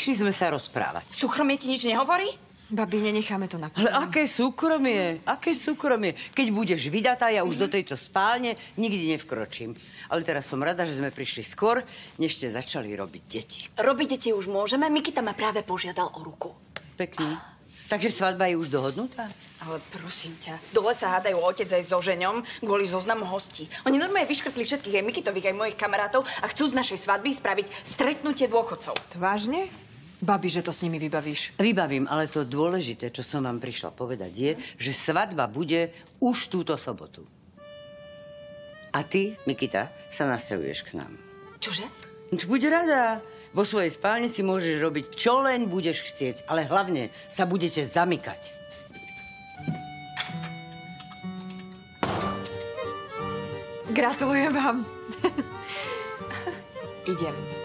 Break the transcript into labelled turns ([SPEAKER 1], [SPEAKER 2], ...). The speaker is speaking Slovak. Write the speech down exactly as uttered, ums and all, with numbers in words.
[SPEAKER 1] Prišli sme sa rozprávať.
[SPEAKER 2] Súkromie ti nič nehovorí?
[SPEAKER 3] Babi, nenecháme to na
[SPEAKER 1] Ale aké súkromie? Aké súkromie? Keď budeš vydatá, ja už do tejto spálne nikdy nevkročím. Ale teraz som rada, že sme prišli skôr, než ste začali robiť deti.
[SPEAKER 2] Robiť deti už môžeme. Mikita ma práve požiadal o ruku.
[SPEAKER 1] Pekný. Takže svadba je už dohodnutá?
[SPEAKER 2] Ale prosím ťa, dole sa hádajú otec aj so ženom kvôli zoznamu hostí. Oni normálne vyškrtli všetkých aj Mikitových, aj mojich kamarátov a chcú z našej svadby spraviť stretnutie dôchodcov.
[SPEAKER 3] Vážne? Babi, že to s nimi vybavíš.
[SPEAKER 1] Vybavím, ale to dôležité, čo som vám prišla povedať, je, že svadba bude už túto sobotu. A ty, Mikita, sa nasťahuješ k nám.
[SPEAKER 2] Čože?
[SPEAKER 1] Buď rada. Vo svojej spálni si môžeš robiť, čo len budeš chcieť, ale hlavne sa budete zamykať.
[SPEAKER 3] Gratulujem vám. Idem.